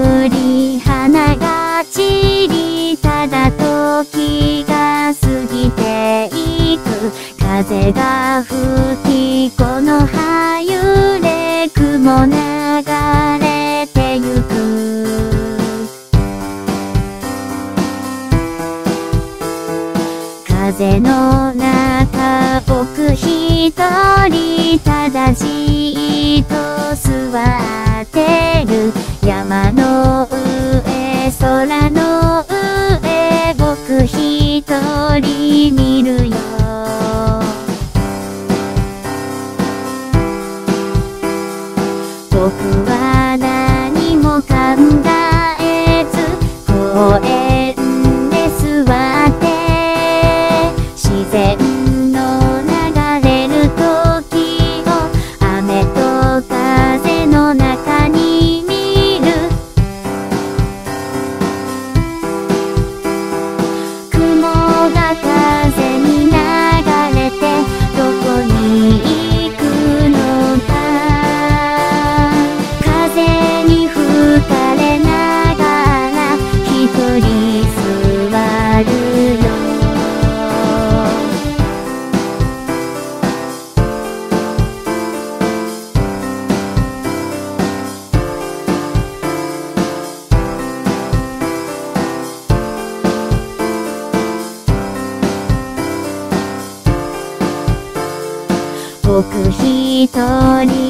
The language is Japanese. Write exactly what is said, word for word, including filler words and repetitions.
り花が散り、ただ時が過ぎていく。風が吹き、この葉揺れ、雲流れてゆく。風の中、僕一人ただじーっと座ってる。山の上、空の上、僕一人見るよ。僕は何も考えず公園で座って自然の流れる時を雨と風の中に見る。雲が風に流れてどこに行くのか。風に吹かれながら一人座るよ。僕一人